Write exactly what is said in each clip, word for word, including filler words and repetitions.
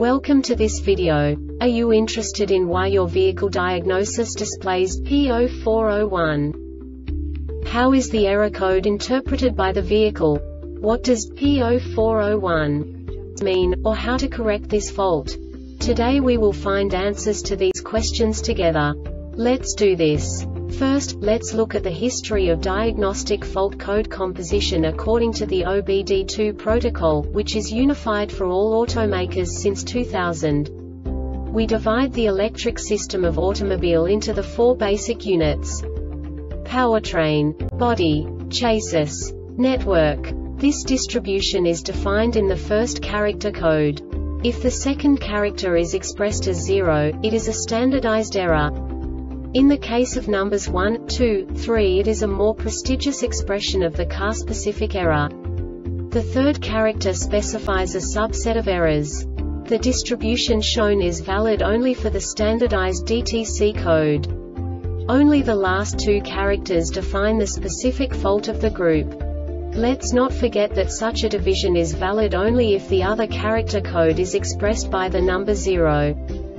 Welcome to this video. Are you interested in why your vehicle diagnosis displays P zero four zero one? How is the error code interpreted by the vehicle? What does P zero four zero one mean, or how to correct this fault? Today we will find answers to these questions together. Let's do this. First, let's look at the history of diagnostic fault code composition according to the O B D two protocol, which is unified for all automakers since two thousand. We divide the electric system of automobile into the four basic units: powertrain, body, chassis, network. This distribution is defined in the first character code. If the second character is expressed as zero, it is a standardized error. In the case of numbers one, two, three, it is a more prestigious expression of the car-specific error. The third character specifies a subset of errors. The distribution shown is valid only for the standardized D T C code. Only the last two characters define the specific fault of the group. Let's not forget that such a division is valid only if the other character code is expressed by the number zero.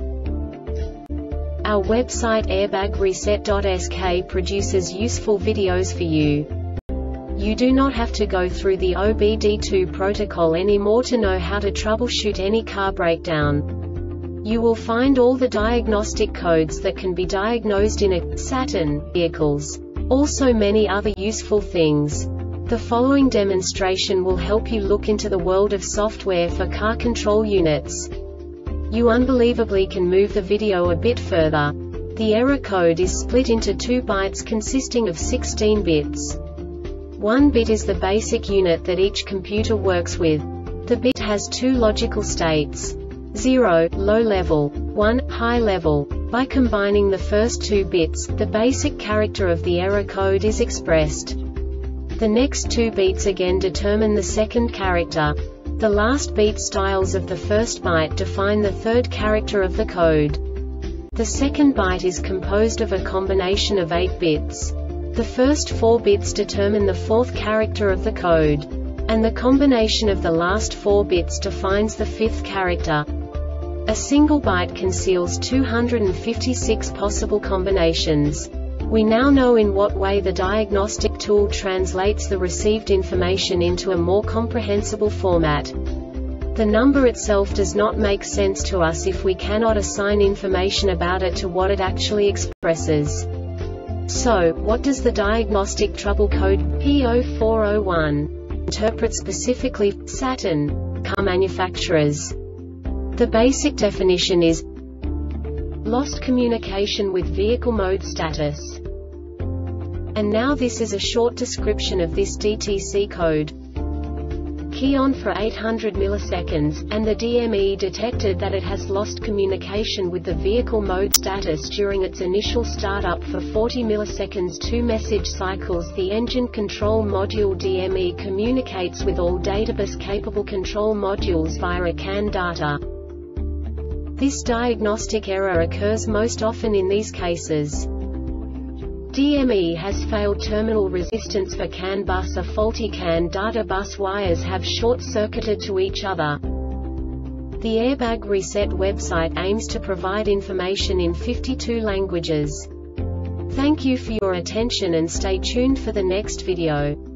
Our website airbag reset dot S K produces useful videos for you. You do not have to go through the O B D two protocol anymore to know how to troubleshoot any car breakdown. You will find all the diagnostic codes that can be diagnosed in a Saturn vehicles. Also many other useful things. The following demonstration will help you look into the world of software for car control units. You unbelievably can move the video a bit further. The error code is split into two bytes consisting of sixteen bits. One bit is the basic unit that each computer works with. The bit has two logical states: zero, low level, one, high level. By combining the first two bits, the basic character of the error code is expressed. The next two bits again determine the second character. The last beat styles of the first byte define the third character of the code. The second byte is composed of a combination of eight bits. The first four bits determine the fourth character of the code. And the combination of the last four bits defines the fifth character. A single byte conceals two hundred fifty-six possible combinations. We now know in what way the diagnostic tool translates the received information into a more comprehensible format. The number itself does not make sense to us if we cannot assign information about it to what it actually expresses. So, what does the diagnostic trouble code P zero four zero one interpret specifically for Saturn car manufacturers? The basic definition is lost communication with vehicle mode status. And now this is a short description of this D T C code. Key on for eight hundred milliseconds, and the D M E detected that it has lost communication with the vehicle mode status during its initial startup for forty milliseconds. Two message cycles. The engine control module D M E communicates with all databus-capable control modules via a C A N data. This diagnostic error occurs most often in these cases: D M E has failed terminal resistance for C A N bus. A faulty C A N data bus wires have short-circuited to each other. The Airbag Reset website aims to provide information in fifty-two languages. Thank you for your attention and stay tuned for the next video.